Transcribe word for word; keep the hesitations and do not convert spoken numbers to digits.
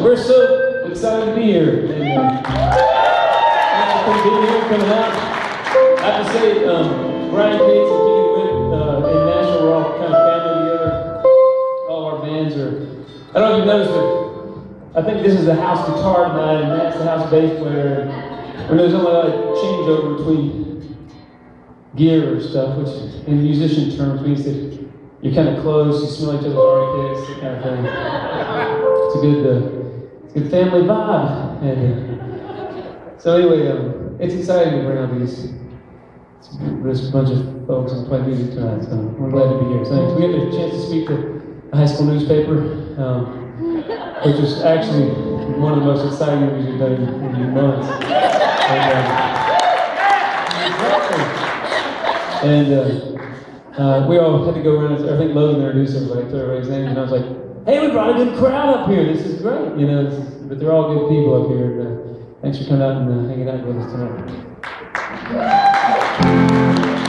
we're so excited to be here. And, uh, thanks for being here, coming out. I have to say, um, Brian Cates and Keegan Witt uh, in Nashville, we're all kind of family together. All our bands are, I don't know if you noticed, but I think this is the house guitar tonight, and that's the house bass player. And there's only like a changeover between gear or stuff, which in musician terms means that you're kind of close, you smell each other's armpits, that kind of thing. It's a good, uh, it's a good family vibe. And, uh, so anyway, um, it's exciting to bring out these this bunch of folks and play music tonight. So we're glad to be here. So thanks. We had a chance to speak to a high school newspaper, um, which is actually one of the most exciting interviews we've done in, in months. And, uh, and uh, uh, we all had to go around. I think Logan introduced everybody to everybody's names, and I was like, "Hey, we brought a good crowd up here. This is great, you know." This is, but they're all good people up here. And, uh, thanks for coming out and uh, hanging out with us tonight.